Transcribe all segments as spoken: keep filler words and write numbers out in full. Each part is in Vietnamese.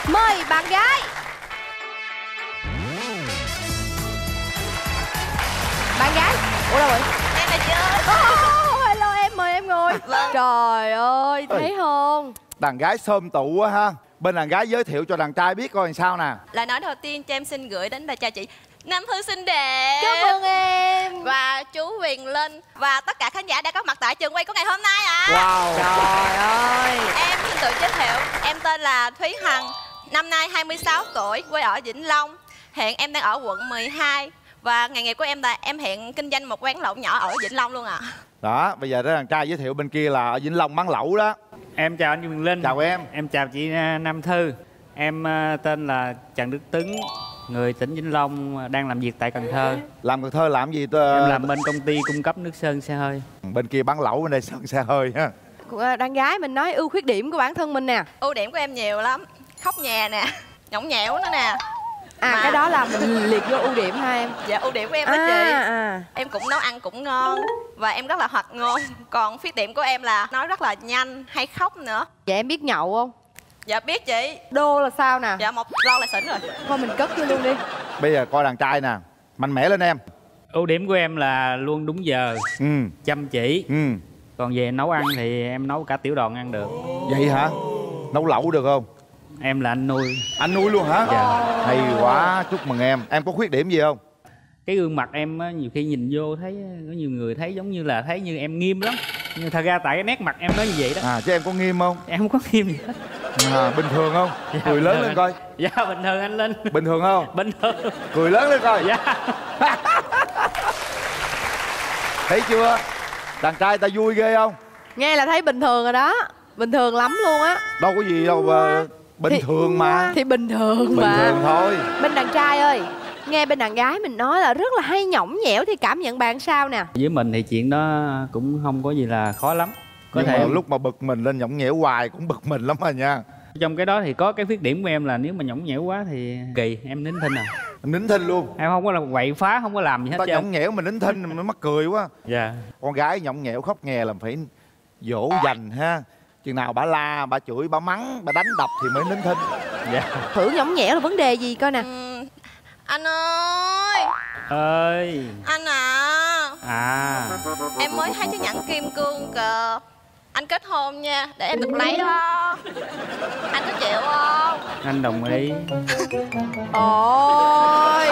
Mời bạn gái. Bạn gái. Ủa đâu rồi? Em là chị ơi. Oh, hello em, mời em ngồi. Vâng. Trời ơi, thấy không? Đàn gái xôm tụ quá ha. Bên đàn gái giới thiệu cho đàn trai biết coi làm sao nè. Lời nói đầu tiên cho em xin gửi đến bà cha chị Nam Thư xinh đẹp. Cảm ơn em. Và chú Huyền Linh và tất cả khán giả đã có mặt tại trường quay của ngày hôm nay ạ. À. Wow. Trời ơi. Em xin tự giới thiệu, em tên là Thúy Hằng, năm nay hai mươi sáu tuổi, quê ở Vĩnh Long. Hiện em đang ở quận mười hai và nghề nghiệp của em là em hiện kinh doanh một quán lẩu nhỏ ở Vĩnh Long luôn ạ. À. Đó, bây giờ đến đàn trai giới thiệu bên kia là ở Vĩnh Long bán lẩu đó. Em chào anh Huyền Linh. Chào em. Em chào chị Nam Thư. Em uh, tên là Trần Đức Tứng, người tỉnh Vĩnh Long, đang làm việc tại Cần Thơ. Làm Cần Thơ làm gì? Tôi... Em làm bên công ty cung cấp nước sơn xe hơi. Bên kia bán lẩu, bên đây sơn xe hơi ha. Đàn gái mình nói ưu khuyết điểm của bản thân mình nè. Ưu điểm của em nhiều lắm. Khóc nhè nè, nhõng nhẽo nữa nè. À mà... cái đó là mình liệt vô ưu điểm ha em. Dạ ưu điểm của em đó à, chị. à. Em cũng nấu ăn cũng ngon và em rất là hoạt ngôn. Còn khuyết điểm của em là nói rất là nhanh, hay khóc nữa. Dạ em biết nhậu không? Dạ biết chị. Đô là sao nè? Dạ một lon là xỉn rồi. Thôi mình cất vô luôn đi. Bây giờ coi đàn trai nè, mạnh mẽ lên em. Ưu điểm của em là luôn đúng giờ, ừ. chăm chỉ. ừ. Còn về nấu ăn thì em nấu cả tiểu đoàn ăn được. Vậy hả? Nấu lẩu được không? Em là anh nuôi. Anh nuôi luôn hả? Dạ. Hay quá, chúc mừng em. Em có khuyết điểm gì không? Cái gương mặt em á, nhiều khi nhìn vô thấy có nhiều người thấy giống như là thấy như em nghiêm lắm, nhưng thật ra tại cái nét mặt em nói như vậy đó. À chứ em có nghiêm không? Em không có nghiêm gì hết. À, bình thường không? Dạ, cười lớn lên anh. coi. Dạ bình thường anh Linh. Bình thường không? Bình thường. Cười lớn lên coi. Dạ. Thấy chưa? Đàn trai ta vui ghê không? Nghe là thấy bình thường rồi đó. Bình thường lắm luôn á. Đâu có gì đâu mà bình thì, thường mà. Thì bình thường bình mà. Bình thường thôi. Bên đàn trai ơi, nghe bên đàn gái mình nói là rất là hay nhõng nhẽo thì cảm nhận bạn sao nè? Với mình thì chuyện đó cũng không có gì là khó lắm. Có Nhưng thể mà lúc mà bực mình lên nhõng nhẽo hoài cũng bực mình lắm rồi nha. Trong cái đó thì có cái khuyết điểm của em là nếu mà nhõng nhẽo quá thì kỳ, em nín thinh à. Em nín thinh luôn. Em không có là quậy phá, không có làm gì hết. Ta nhõng nhẽo mình nín thinh mình mắc cười quá. Dạ. Con gái nhõng nhẽo khóc nghe là phải dỗ dành ha. Chừng nào bà la, bà chửi, bà mắng, bà đánh đập thì mới nín thinh. Dạ. Thử nhõng nhẽo là vấn đề gì coi nè. Ừ. Anh ơi. Ơi. Anh à. À. Em mới thấy chiếc nhẫn kim cương kìa. Anh kết hôn nha, để em được lấy đó. Anh có chịu không? Anh đồng ý. Ôi.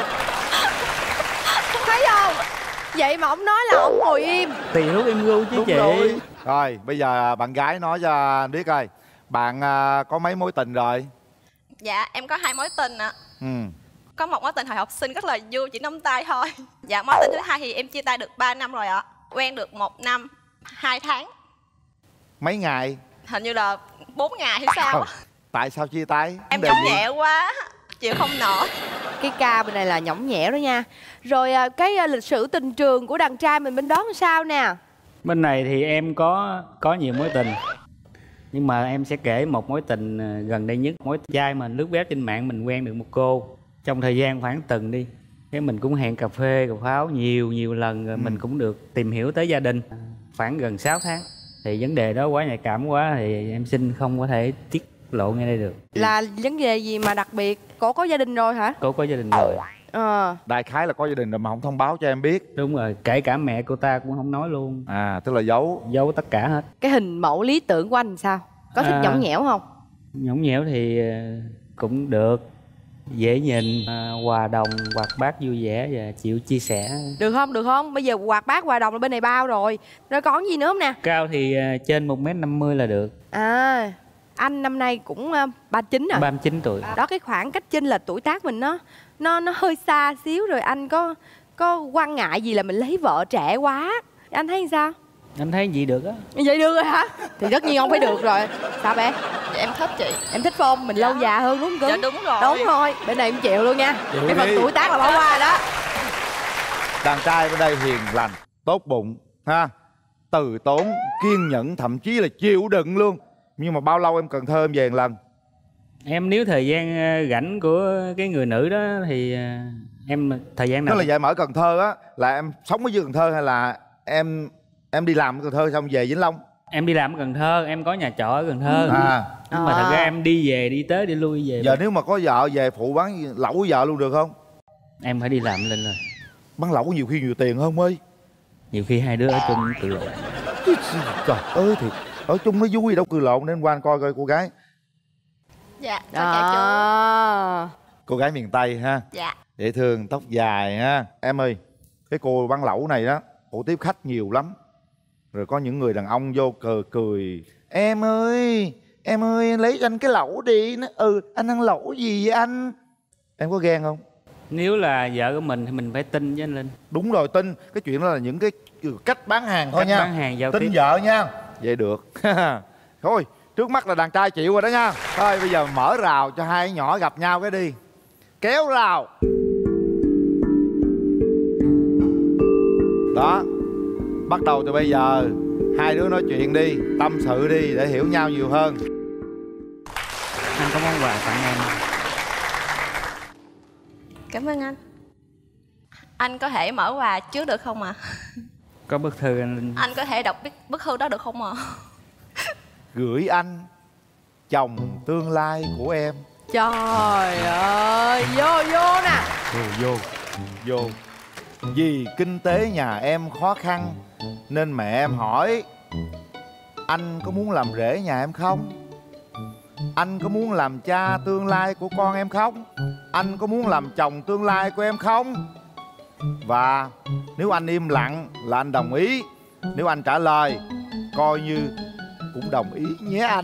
Thấy không? Vậy mà ông nói là ông ngồi im. Tùy lúc em gu chứ. Đúng chị rồi. Rồi bây giờ bạn gái nói cho anh biết coi, bạn uh, có mấy mối tình rồi? Dạ em có hai mối tình ạ. Ừ. Có một mối tình hồi học sinh rất là vui, chỉ nắm tay thôi. Dạ mối tình thứ hai thì em chia tay được ba năm rồi ạ. Quen được một năm hai tháng. Mấy ngày? Hình như là bốn ngày hay sao. Ờ, tại sao chia tay? Em nhõng nhẽo quá, chịu không nổi. Cái ca bên này là nhõng nhẽo đó nha. Rồi cái lịch sử tình trường của đàn trai mình bên đó làm sao nè? Bên này thì em có có nhiều mối tình, nhưng mà em sẽ kể một mối tình gần đây nhất. Mối trai mình lướt web trên mạng, mình quen được một cô. Trong thời gian khoảng tuần đi, cái mình cũng hẹn cà phê cà pháo nhiều nhiều lần rồi. Ừ. Mình cũng được tìm hiểu tới gia đình khoảng gần sáu tháng. Thì vấn đề đó quá nhạy cảm quá thì em xin không có thể tiết lộ ngay đây được. Là vấn đề gì mà đặc biệt? Cô có gia đình rồi hả? Cô có gia đình rồi. Ờ. Đại khái là có gia đình rồi mà không thông báo cho em biết. Đúng rồi, kể cả mẹ cô ta cũng không nói luôn. À, tức là giấu. Giấu tất cả hết. Cái hình mẫu lý tưởng của anh sao? Có thích à, nhõng nhẽo không? Nhõng nhẽo thì cũng được, dễ nhìn, à, hòa đồng, hoạt bát, vui vẻ và chịu chia sẻ. Được không? Được không? Bây giờ hoạt bát, hòa đồng là bên này bao rồi. Rồi còn gì nữa không nè? Cao thì uh, trên một mét năm mươi là được. À, anh năm nay cũng uh, ba mươi chín rồi. ba mươi chín tuổi. Đó, cái khoảng cách chênh lệch tuổi tác mình nó nó nó hơi xa xíu rồi. Anh có có quan ngại gì là mình lấy vợ trẻ quá? Anh thấy sao? Anh thấy gì được á. Vậy được rồi hả? Thì tất nhiên không phải được rồi. Sao bé? Dạ em thích chị. Em thích phải không? Mình dạ. lâu già hơn đúng không? Dạ đúng rồi. Đúng rồi. Bên này em chịu luôn nha. Chịu cái phần đi. tuổi tác là bỏ qua đó. Đàn trai bên đây hiền lành, tốt bụng ha, từ tốn, kiên nhẫn, thậm chí là chịu đựng luôn. Nhưng mà bao lâu em Cần Thơ em về một lần? Em nếu thời gian rảnh của cái người nữ đó thì em thời gian nào? Tức là vậy mà ở Cần Thơ á là em sống ở dưới Cần Thơ hay là em em đi làm ở Cần Thơ xong về Vĩnh Long? Em đi làm ở Cần Thơ, em có nhà trọ ở Cần Thơ. À. Nhưng mà À. thật ra em đi về, đi tới đi lui về. Giờ nếu mà có vợ về phụ bán lẩu với vợ luôn được không? Em phải đi làm lên rồi. Bán lẩu nhiều khi nhiều tiền hơn ơi. Nhiều khi hai đứa ở chung cự lộn. Trời ơi thì ở chung nó vui đâu cự lộn, nên qua anh coi coi cô gái. Dạ, con chào chú. À. Cô gái miền Tây ha. Dạ. Dễ thương, tóc dài ha. Em ơi, cái cô bán lẩu này đó, cổ tiếp khách nhiều lắm. Rồi có những người đàn ông vô cờ cười. Em ơi, em ơi lấy cho anh cái lẩu đi. Nó, ừ, anh ăn lẩu gì vậy anh? Em có ghen không? Nếu là vợ của mình thì mình phải tin với anh Linh. Đúng rồi, tin. Cái chuyện đó là những cái cách bán hàng thôi Cách nha. bán hàng giao tin tiếp. vợ nha. Vậy được. Thôi, trước mắt là đàn trai chịu rồi đó nha. Thôi bây giờ mở rào cho hai nhỏ gặp nhau cái đi. Kéo rào. Đó. Bắt đầu từ bây giờ hai đứa nói chuyện đi, tâm sự đi để hiểu nhau nhiều hơn. Anh có món quà tặng em. Cảm ơn anh. Anh có thể mở quà trước được không ạ? À? Có bức thư anh Linh. Anh có thể đọc bức, bức thư đó được không ạ? À? Gửi anh, chồng tương lai của em. Trời ơi, vô vô nè. Vô vô vô. Vì kinh tế nhà em khó khăn nên mẹ em hỏi anh có muốn làm rể nhà em không? Anh có muốn làm cha tương lai của con em không? Anh có muốn làm chồng tương lai của em không? Và nếu anh im lặng là anh đồng ý. Nếu anh trả lời coi như cũng đồng ý nhé anh.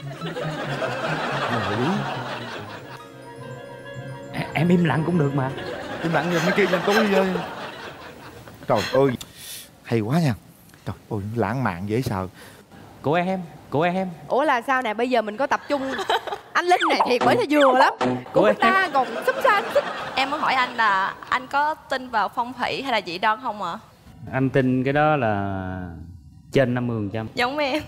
Đồng ý. Em im lặng cũng được mà. Im lặng rồi mấy kia cho tôi. Trời ơi, hay quá nha. Trời ơi, lãng mạn dễ sợ. Của em, của em. Ủa là sao nè, bây giờ mình có tập trung. Anh Linh này thiệt mới là vừa lắm. Của người ta còn sắp xa thích. Em muốn hỏi anh là anh có tin vào phong thủy hay là dị đoan không ạ? À? Anh tin cái đó là trên năm mươi phần trăm. Giống em.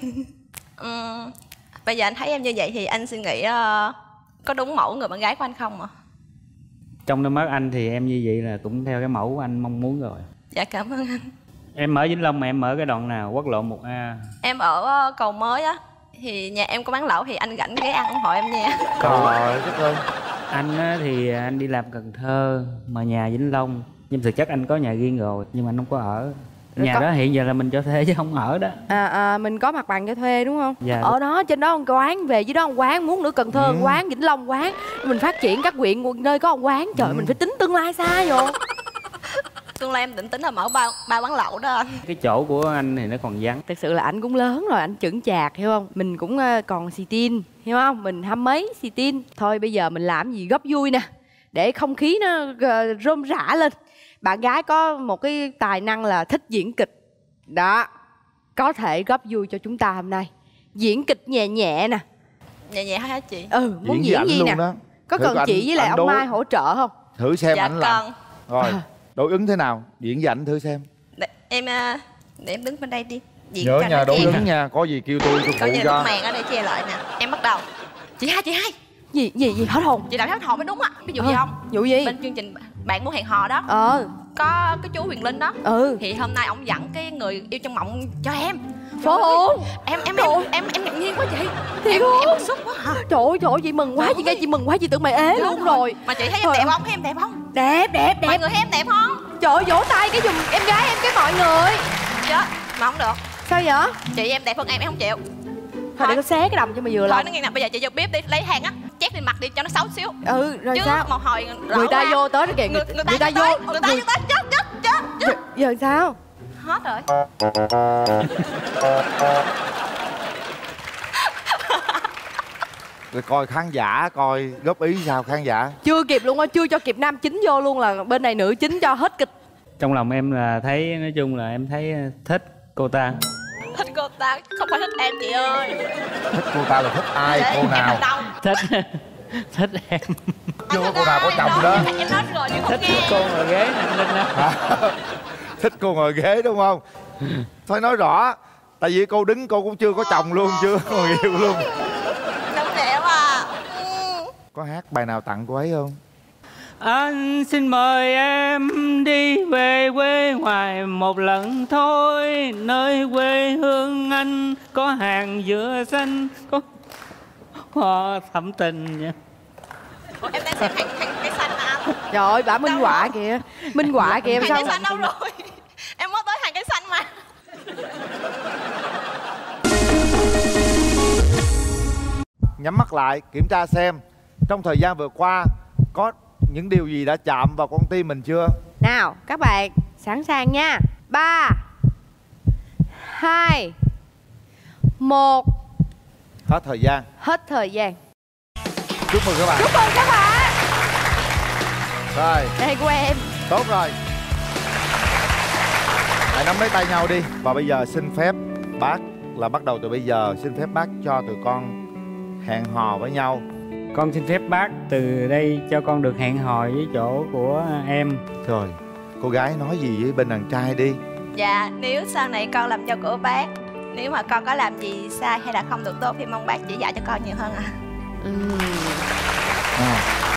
uhm, Bây giờ anh thấy em như vậy thì anh suy nghĩ uh, có đúng mẫu người bạn gái của anh không ạ? À? Trong đôi mắt anh thì em như vậy là cũng theo cái mẫu của anh mong muốn rồi. Dạ cảm ơn anh. Em ở Vĩnh Long mà em ở cái đoạn nào? Quốc lộ một A. Em ở uh, Cầu Mới á. Thì nhà em có bán lẩu thì anh rảnh ghé ăn ủng hộ em nha. Trời ơi, đất ơi. Anh á, thì anh đi làm Cần Thơ mà nhà Vĩnh Long. Nhưng thực chất anh có nhà riêng rồi nhưng mà anh không có ở. Rồi Nhà có... đó hiện giờ là mình cho thuê chứ không ở đó. À, à mình có mặt bằng cho thuê đúng không? Dạ. Ở đó trên đó một quán, về dưới đó một quán, muốn nữa Cần Thơ Ừ. quán, Vĩnh Long quán. Mình phát triển các huyện nơi có một quán. Trời, Ừ. mình phải tính tương lai xa rồi. Tương lai em định tính là mở ba, ba quán lẩu đó anh. Cái chỗ của anh thì nó còn vắng. Thực sự là anh cũng lớn rồi, anh chững chạc hiểu không? Mình cũng uh, còn xì tin, hiểu không? Mình hăm mấy xì tin. Thôi bây giờ mình làm gì góp vui nè, để không khí nó uh, rôm rã lên. Bạn gái có một cái tài năng là thích diễn kịch. Đó, có thể góp vui cho chúng ta hôm nay. Diễn kịch nhẹ nhẹ nè. Nhẹ nhẹ hả chị? Ừ, muốn Diễn diễn, với ảnh gì luôn nè? đó. Có Thử cần anh- chị với lại anh ông đối- Mai hỗ trợ không? Thử xem Dạ ảnh làm. cần. Rồi, đối ứng thế nào? Diễn với ảnh thử xem. Để, em uh, để em đứng bên đây đi. Diễn Nhớ cho nha, nó đối chen. ứng nha. Có gì kêu tôi tôi Có phụ nhiều cho. lúc màn ở đây che lại nè. Em bắt đầu. Chị hai, chị hai. Gì, gì, gì hết hồn? Chị đọc hết hồn mới đúng á. Ví dụ gì Ờ, không? vụ gì? Bên chương trình Bạn Muốn Hẹn Hò đó. Ờ, Có cái chú Huyền Linh đó. ừ. Thì hôm nay ông dẫn cái người yêu trong mộng cho em. Phổ Trời ơi, Hùng. Em em Trời em ơi. em em ngạc nhiên quá chị. Thiệt Em không? em bức xúc quá hả? Trời ơi, trời ơi, chị mừng quá, Trời chị nghe ơi. chị mừng quá, chị tưởng mày ế luôn rồi. Mà chị thấy em Trời đẹp ơi. không? Thấy em đẹp không? Đẹp, đẹp, Mọi đẹp. người thấy em đẹp không? Trời ơi, vỗ tay cái giùm em gái em cái mọi người. Chết. Mà không được. Sao vậy? Chị em đẹp hơn em em không chịu. Thôi để có xé cái đầm cho mày vừa Thôi lòng. nó nghe nè, bây giờ chị vô bếp đi, lấy hàng á, chét lên mặt đi cho nó xấu xíu. Ừ, rồi Chứ sao? một hồi Người ta ra. vô tới đó kìa. người, người, ta, ta vô, vô. người ta vô tới chết chết chết chết. Giờ, giờ sao? Hết rồi. Rồi coi khán giả, coi góp ý sao khán giả. Chưa kịp luôn á, chưa cho kịp nam chính vô luôn là bên này nữ chính cho hết kịch. Trong lòng em là thấy, nói chung là em thấy thích cô ta. Thích cô ta, không phải thích em chị ơi. Thích cô ta là thích ai? Để Cô em nào? làm đâu. Thích thích em. Chưa có Anh cô nào có ơi, chồng nói- đó. Em nói rồi nhưng không Thích nghe. cô ngồi ghế nè anh Linh đó. À, thích cô ngồi ghế đúng không? Thôi nói rõ. Tại vì cô đứng cô cũng chưa có chồng luôn, chưa có người yêu luôn. Đúng đẹp à. Ừ. Có hát bài nào tặng cô ấy không? Anh xin mời em đi về quê ngoài một lần thôi. Nơi quê hương anh có hàng dừa xanh, có hoa thắm tình nha. Ủa, em đang xem hàng, hàng cây xanh mà anh. Trời ơi, bả minh họa kìa. Minh họa kìa. Hàng Sao cây xanh đâu rồi? Em mới tới hàng cây xanh mà. Nhắm mắt lại, kiểm tra xem trong thời gian vừa qua có những điều gì đã chạm vào con tim mình chưa? Nào, các bạn sẵn sàng nha. Ba, hai, một. Hết thời gian. Hết thời gian. Chúc mừng các bạn. Chúc mừng các bạn. Rồi, Đây của em. tốt rồi. Hãy nắm lấy tay nhau đi. Và bây giờ xin phép bác là bắt đầu từ bây giờ, xin phép bác cho tụi con hẹn hò với nhau. Con xin phép bác từ đây cho con được hẹn hò với chỗ của em. Rồi, cô gái nói gì với bên đàn trai đi. Dạ, nếu sau này con làm dâu của bác, nếu mà con có làm gì sai hay là không được tốt thì mong bác chỉ dạy cho con nhiều hơn ạ. Ừ. À,